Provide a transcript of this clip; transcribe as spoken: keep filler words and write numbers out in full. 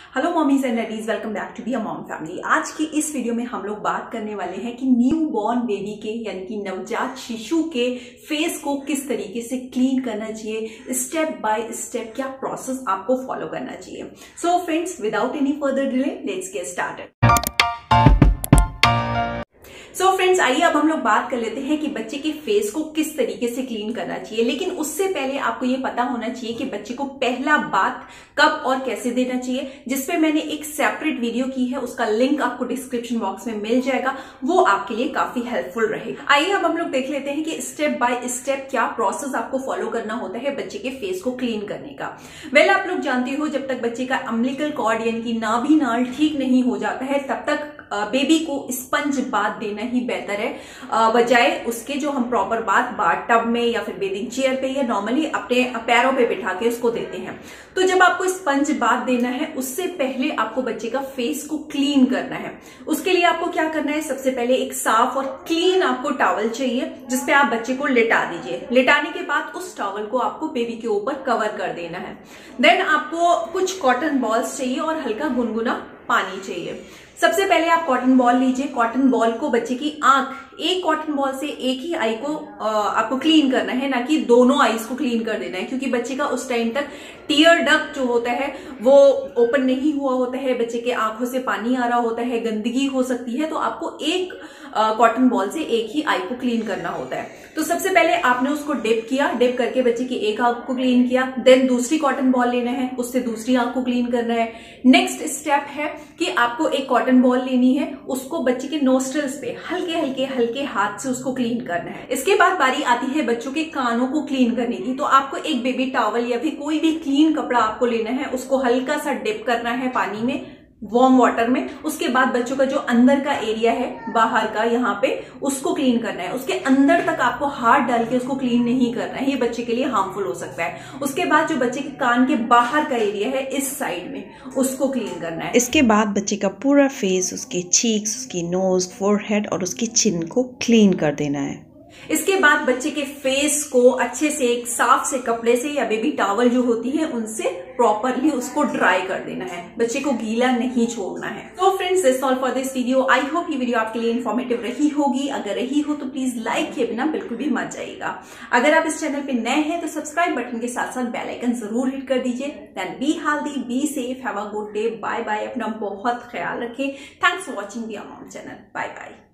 Hello mommies and daddies, welcome back to be a mom family. आज की इस video में हम लोग बात करने वाले हैं कि न्यू बॉर्न बेबी के यानी कि नवजात शिशु के फेस को किस तरीके से क्लीन करना चाहिए, स्टेप बाय स्टेप क्या प्रोसेस आपको फॉलो करना चाहिए। So friends, without any further delay let's get started. So so friends, आइए अब हम लोग बात कर लेते हैं कि बच्चे के फेस को किस तरीके से क्लीन करना चाहिए। लेकिन उससे पहले आपको ये पता होना चाहिए कि बच्चे को पहला बात कब और कैसे देना चाहिए, जिसपे मैंने एक सेपरेट वीडियो की है, उसका लिंक आपको डिस्क्रिप्शन बॉक्स में मिल जाएगा, वो आपके लिए काफी हेल्पफुल रहेगा। आइए अब हम लोग देख लेते हैं कि स्टेप बाय स्टेप क्या प्रोसेस आपको फॉलो करना होता है बच्चे के फेस को क्लीन करने का। वेल well, आप लोग जानते हो, जब तक बच्चे का अम्बिलिकल कॉर्ड यानी कि नाभि नाल ठीक नहीं हो जाता है तब तक बेबी को स्पंज बाथ देना ही बेहतर है, बजाय उसके जो हम प्रॉपर बाथ बाथ टब में या फिर बेबिंग चेयर पे या नॉर्मली अपने पैरों पे बिठा के उसको देते हैं। तो जब आपको स्पंज बाथ देना है उससे पहले आपको बच्चे का फेस को क्लीन करना है। उसके लिए आपको क्या करना है, सबसे पहले एक साफ और क्लीन आपको टॉवल चाहिए जिसपे आप बच्चे को लिटा दीजिए। लिटाने के बाद उस टॉवल को आपको बेबी के ऊपर कवर कर देना है। देन आपको कुछ कॉटन बॉल्स चाहिए और हल्का गुनगुना पानी चाहिए। सबसे पहले आप कॉटन बॉल लीजिए। कॉटन बॉल को बच्चे की आंख, एक कॉटन बॉल से एक ही आई को आपको क्लीन करना है, ना कि दोनों आईज को क्लीन कर देना है, क्योंकि बच्चे का उस टाइम तक टीयर डक्ट जो होता है वो ओपन नहीं हुआ होता है, बच्चे के आंखों से पानी आ रहा होता है, गंदगी हो सकती है। तो आपको एक कॉटन बॉल से एक ही आई को क्लीन करना होता है। तो सबसे पहले आपने उसको डिप किया, डिप करके बच्चे की एक आंख को क्लीन किया। देन दूसरी कॉटन बॉल लेना है, उससे दूसरी आंख को क्लीन करना है। नेक्स्ट स्टेप है कि आपको एक कॉटन बॉल लेनी है, उसको बच्चे के नोस्ट्रल्स पे हल्के हल्के हल्के हाथ से उसको क्लीन करना है। इसके बाद बारी आती है बच्चों के कानों को क्लीन करने की। तो आपको एक बेबी टॉवल या फिर कोई भी क्लीन कपड़ा आपको लेना है, उसको हल्का सा डिप करना है पानी में, वार्म वाटर में। उसके बाद बच्चों का जो अंदर का एरिया है बाहर का, यहाँ पे उसको क्लीन करना है। उसके अंदर तक आपको हाथ डाल के उसको क्लीन नहीं करना है, ये बच्चे के लिए हार्मफुल हो सकता है। उसके बाद जो बच्चे के कान के बाहर का एरिया है इस साइड में, उसको क्लीन करना है। इसके बाद बच्चे का पूरा फेस, उसके चीक्स, उसकी नोज, फोरहेड और उसकी चिन को क्लीन कर देना है। इसके बाद बच्चे के फेस को अच्छे से एक साफ से कपड़े से या बेबी टॉवल जो होती है उनसे प्रॉपरली उसको ड्राई कर देना है, बच्चे को गीला नहीं छोड़ना है। तो friends, this all for this video. I hope ये वीडियो आपके लिए इन्फॉर्मेटिव रही होगी। अगर रही हो तो प्लीज लाइक किए बिना बिल्कुल भी मत जाइएगा। अगर आप इस चैनल पे नए हैं तो सब्सक्राइब बटन के साथ साथ बेल आइकन जरूर हिट कर दीजिए। Then be healthy, be safe, have a good day, bye bye. अपना बहुत ख्याल रखें। Thanks for watching be a mom channel. Bye bye.